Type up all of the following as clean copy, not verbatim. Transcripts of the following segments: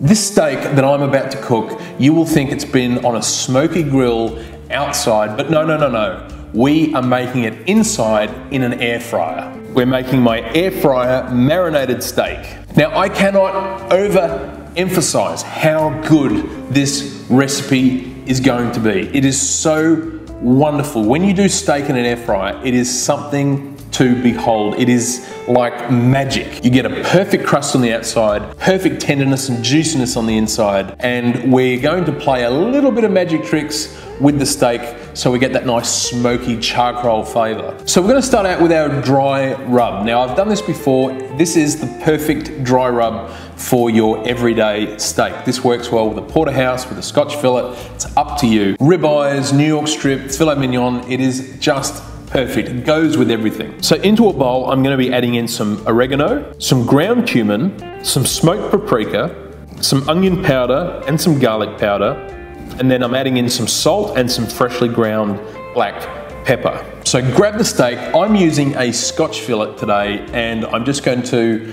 This steak that I'm about to cook, you will think it's been on a smoky grill outside, but no. We are making it inside in an air fryer. We're making my air fryer marinated steak. Now, I cannot overemphasize how good this recipe is going to be. It is so wonderful. When you do steak in an air fryer, it is something to behold. It is like magic. You get a perfect crust on the outside, perfect tenderness and juiciness on the inside, and we're going to play a little bit of magic tricks with the steak so we get that nice smoky charcoal flavor. So we're gonna start out with our dry rub. Now, I've done this before. This is the perfect dry rub for your everyday steak. This works well with a porterhouse, with a Scotch fillet. It's up to you. Ribeyes, New York strip, filet mignon, it is just perfect. It goes with everything. So into a bowl, I'm gonna be adding in some oregano, some ground cumin, some smoked paprika, some onion powder and some garlic powder, and then I'm adding in some salt and some freshly ground black pepper. So grab the steak. I'm using a Scotch fillet today, and I'm just going to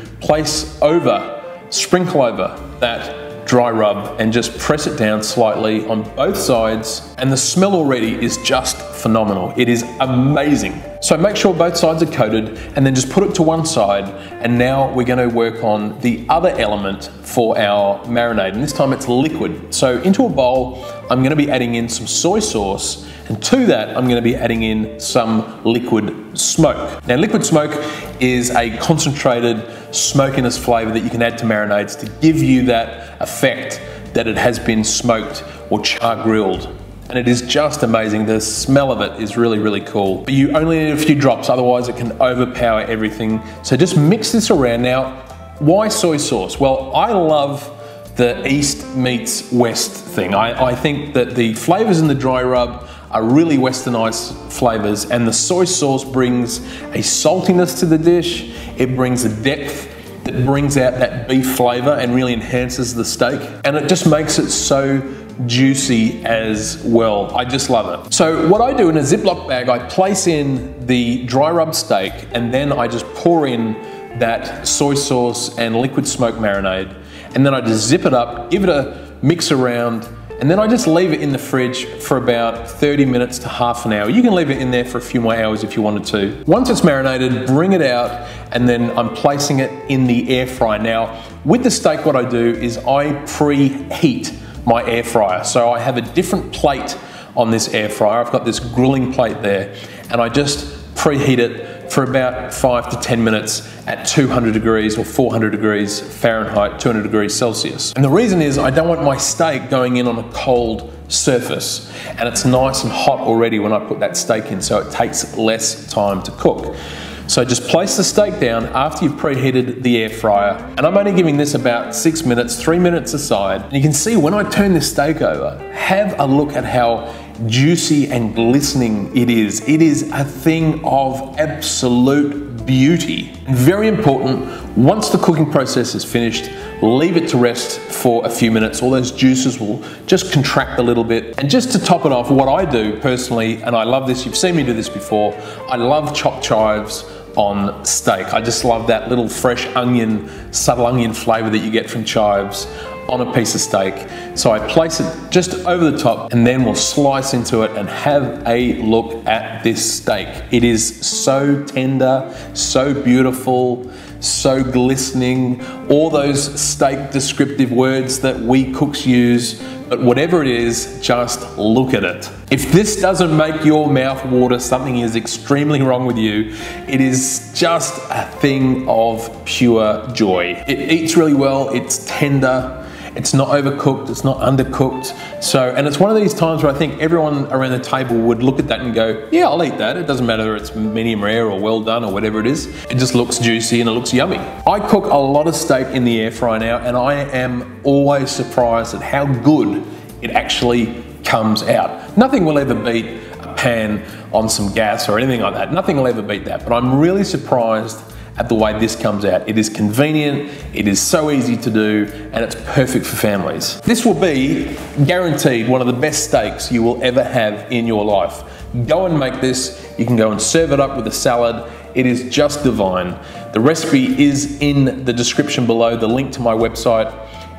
sprinkle over that dry rub and just press it down slightly on both sides, and the smell already is just phenomenal. It is amazing. So make sure both sides are coated and then just put it to one side, and now we're going to work on the other element for our marinade, and this time it's liquid. So into a bowl, I'm going to be adding in some soy sauce, and to that I'm going to be adding in some liquid smoke. Now, liquid smoke is a concentrated smokiness flavor that you can add to marinades to give you that effect that it has been smoked or char grilled. And it is just amazing. The smell of it is really, really cool. But you only need a few drops, otherwise it can overpower everything. So just mix this around. Now, why soy sauce? Well, I love the East meets West thing. I think that the flavors in the dry rub are really westernized flavors, and the soy sauce brings a saltiness to the dish. It brings a depth that brings out that beef flavor and really enhances the steak. And it just makes it so juicy as well. I just love it. So what I do in a Ziploc bag, I place in the dry rub steak, and then I just pour in that soy sauce and liquid smoke marinade. And then I just zip it up, give it a mix around, and then I just leave it in the fridge for about 30 minutes to half an hour. You can leave it in there for a few more hours if you wanted to. Once it's marinated, bring it out, and then I'm placing it in the air fryer. Now, with the steak, what I do is I preheat my air fryer. So I have a different plate on this air fryer. I've got this grilling plate there, and I just preheat it for about 5 to 10 minutes at 200 degrees or 400 degrees Fahrenheit, 200 degrees Celsius. And the reason is I don't want my steak going in on a cold surface, and it's nice and hot already when I put that steak in, so it takes less time to cook. So just place the steak down after you've preheated the air fryer, and I'm only giving this about 6 minutes, 3 minutes aside. And you can see when I turn this steak over, have a look at how juicy and glistening it is. It is a thing of absolute beauty. And very important, once the cooking process is finished, leave it to rest for a few minutes. All those juices will just contract a little bit. And just to top it off, what I do personally, and I love this, you've seen me do this before, I love chopped chives on steak. I just love that little fresh onion, subtle onion flavor that you get from chives on a piece of steak. So I place it just over the top, and then we'll slice into it and have a look at this steak. It is so tender, so beautiful, so glistening, all those steak descriptive words that we cooks use. But whatever it is, just look at it. If this doesn't make your mouth water, something is extremely wrong with you. It is just a thing of pure joy. It eats really well, it's tender, it's not overcooked, it's not undercooked. And it's one of these times where I think everyone around the table would look at that and go, yeah, I'll eat that. It doesn't matter whether it's medium rare or well done or whatever it is. It just looks juicy and it looks yummy. I cook a lot of steak in the air fryer now, and I am always surprised at how good it actually comes out. Nothing will ever beat a pan on some gas or anything like that. Nothing will ever beat that, but I'm really surprised at the way this comes out. It is convenient, it is so easy to do, and it's perfect for families. This will be guaranteed one of the best steaks you will ever have in your life. Go and make this. You can go and serve it up with a salad. It is just divine. The recipe is in the description below, the link to my website.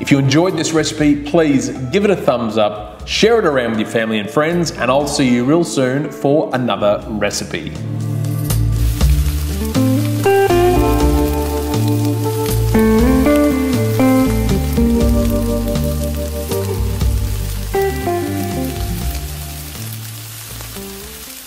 If you enjoyed this recipe, please give it a thumbs up, share it around with your family and friends, and I'll see you real soon for another recipe.